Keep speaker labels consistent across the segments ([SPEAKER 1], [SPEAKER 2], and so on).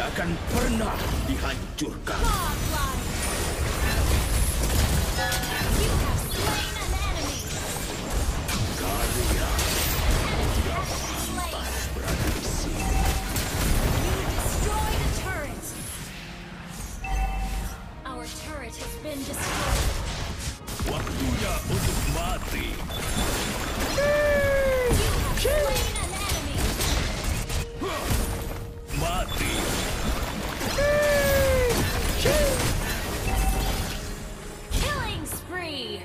[SPEAKER 1] tidak akan pernah dihancurkan.
[SPEAKER 2] You have slain an enemy.
[SPEAKER 1] Kalian tidak pantas berada di sini.
[SPEAKER 2] You destroyed a turret. Our turret has been destroyed.
[SPEAKER 1] Waktunya untuk mati.
[SPEAKER 2] You have slain an enemy.
[SPEAKER 1] Mati.
[SPEAKER 2] Killing spree.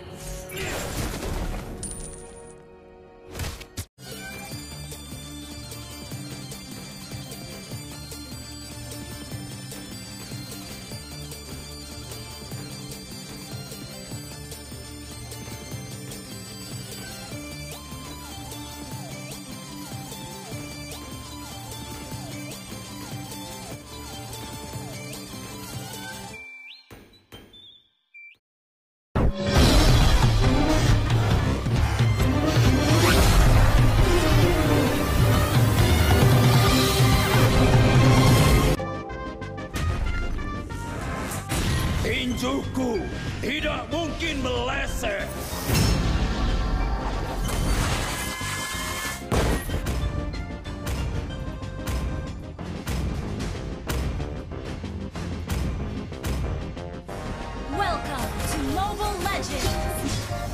[SPEAKER 1] Tinjuku tidak mungkin meleset.
[SPEAKER 2] Welcome to Mobile Legends!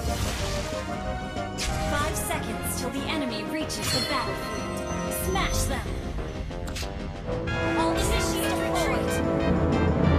[SPEAKER 2] 5 seconds till the enemy reaches the battlefield. Smash them! All initiate retreat!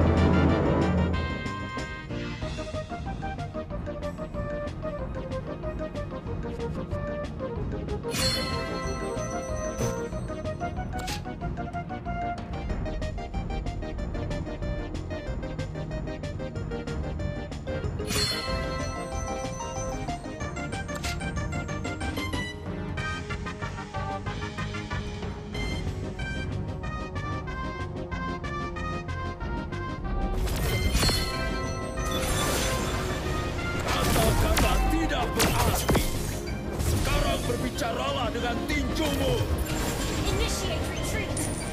[SPEAKER 1] Kata-kata tidak berarti. Sekarang berbicaralah dengan tinjumu.
[SPEAKER 2] Initiate retreat!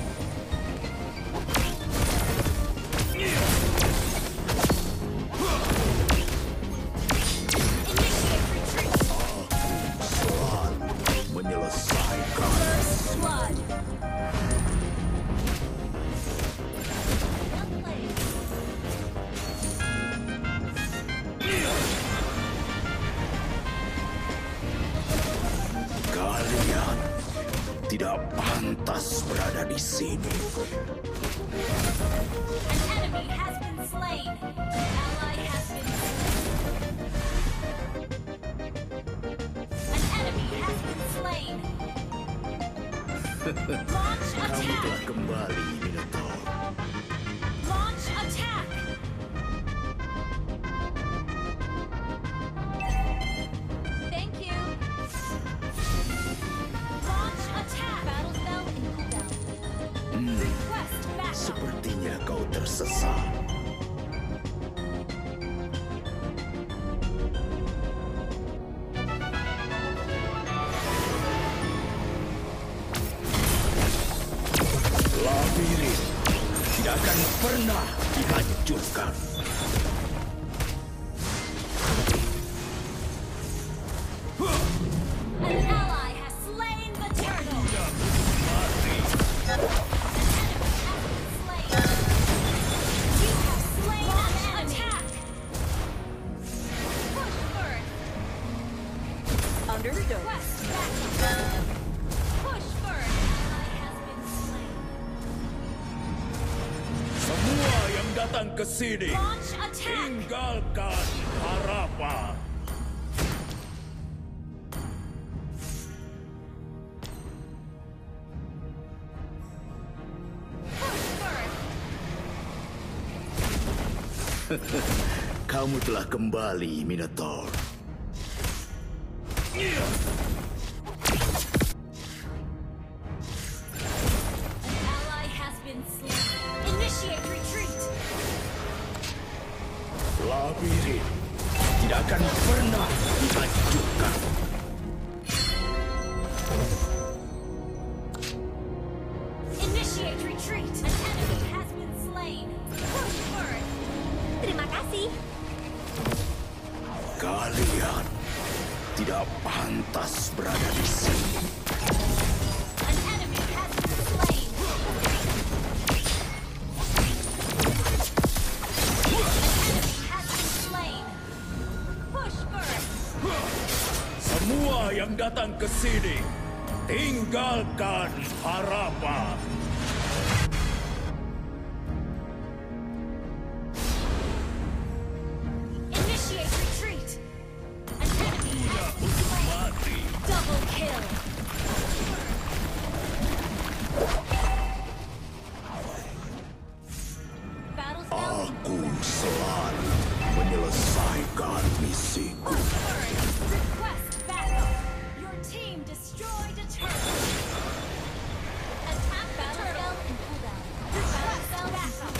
[SPEAKER 2] Initiate retreat!
[SPEAKER 1] Selalu menyelesaikan.
[SPEAKER 2] First blood!
[SPEAKER 1] Kalian tidak pantas berada di sini.
[SPEAKER 2] An enemy has been slain. An ally has been slain. An enemy has been slain. Launch
[SPEAKER 1] Kamu telah
[SPEAKER 2] attack.
[SPEAKER 1] kembali, Minotaur.
[SPEAKER 2] Launch attack. Thank you. Launch attack. Battle spell in cooldown. Request backup.
[SPEAKER 1] Sepertinya kau tersesat. Labirin tidak akan pernah dihancurkan.
[SPEAKER 2] An ally has slain the turtle.
[SPEAKER 1] Mati.
[SPEAKER 2] An enemy has been slain. You have slain an enemy. Attack. Push first.
[SPEAKER 3] Understood.
[SPEAKER 2] Request backup. Push first. Ally has been slain.
[SPEAKER 1] Semua yang datang ke sini,
[SPEAKER 2] Launch attack.
[SPEAKER 1] tinggalkan harapan.
[SPEAKER 2] Push first.
[SPEAKER 1] Kamu telah kembali, Minotaur.
[SPEAKER 2] An ally has been slain. Initiate retreat.
[SPEAKER 1] Labirin tidak akan pernah dihancurkan.
[SPEAKER 2] Initiate retreat. An enemy
[SPEAKER 1] Kalian tidak pantas berada di sini.
[SPEAKER 2] An enemy has been slain. Push first.
[SPEAKER 1] Semua yang datang ke sini, tinggalkan harapan.
[SPEAKER 2] Initiate retreat. An enemy has been
[SPEAKER 1] Untuk
[SPEAKER 2] slain.
[SPEAKER 1] mati.
[SPEAKER 2] Double kill. Battle spell.
[SPEAKER 1] Aku selalu menyelesaikan misiku.
[SPEAKER 2] Request backup. Your team destroyed a turtle. Attack the turtle and pull down. Request backup.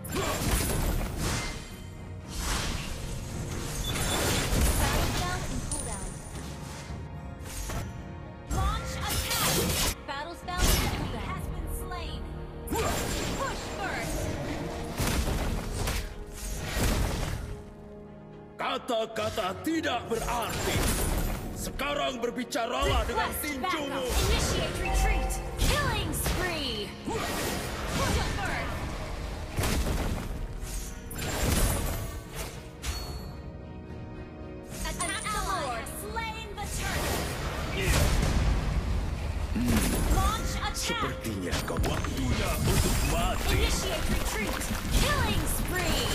[SPEAKER 2] Battle spell and pull down. Launch attack. Battle spell and pull down. Has been slain. Push first.
[SPEAKER 1] Kata-kata tidak berarti. Sekarang berbicaralah dengan
[SPEAKER 2] Request
[SPEAKER 1] tinjumu.
[SPEAKER 2] backup. Initiate retreat. Killing spree. Push first. Attack the Lord. Slain the turtle. Launch attack.
[SPEAKER 1] Sepertinya kau waktunya untuk mati.
[SPEAKER 2] Initiate retreat. Killing spree.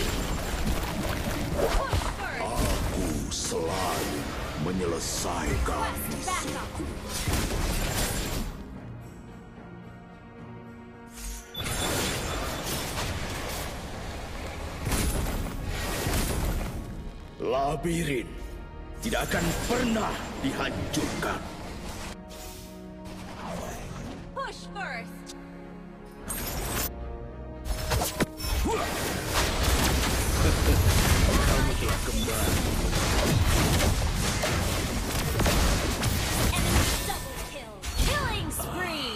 [SPEAKER 2] Push first.
[SPEAKER 1] Aku selalu menyelesaikan
[SPEAKER 2] Request backup.
[SPEAKER 1] misiku. Labirin tidak akan pernah dihancurkan.
[SPEAKER 2] Push first.
[SPEAKER 1] Kamu telah kembali.
[SPEAKER 2] Enemy double kill. Killing spree.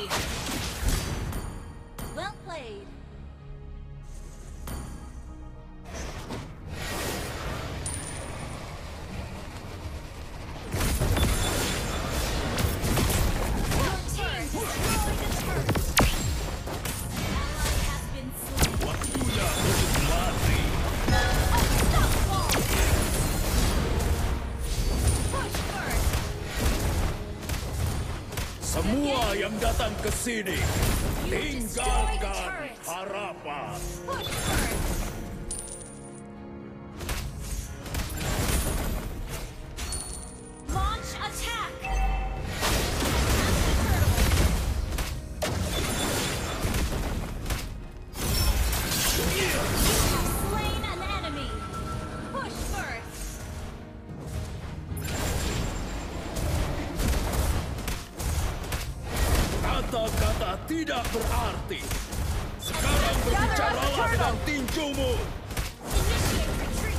[SPEAKER 2] Well played. Your team destroyed a turret. Ally has been slain.
[SPEAKER 1] Waktunya untuk mati.
[SPEAKER 2] Unstoppable. Push first.
[SPEAKER 1] Semua yang datang ke sini, tinggalkan harapan.
[SPEAKER 2] Push first. Launch attack. Slain an enemy. Push first.
[SPEAKER 1] Kata-kata tidak berarti. Sekarang berbicaralah dengan tinjumu.
[SPEAKER 2] Initiate retreat.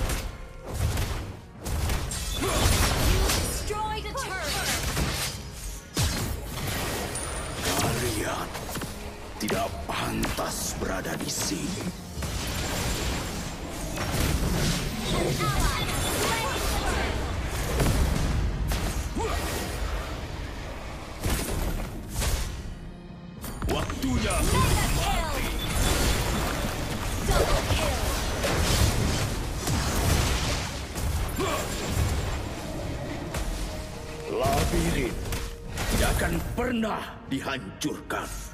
[SPEAKER 2] You destroyed a turret.
[SPEAKER 1] Kalian tidak pantas berada di sini.
[SPEAKER 2] Ally has slain the turret.
[SPEAKER 1] Waktunya
[SPEAKER 2] Mega
[SPEAKER 1] untuk
[SPEAKER 2] kill.
[SPEAKER 1] mati.
[SPEAKER 2] Double kill.
[SPEAKER 1] Labirin tidak akan pernah dihancurkan.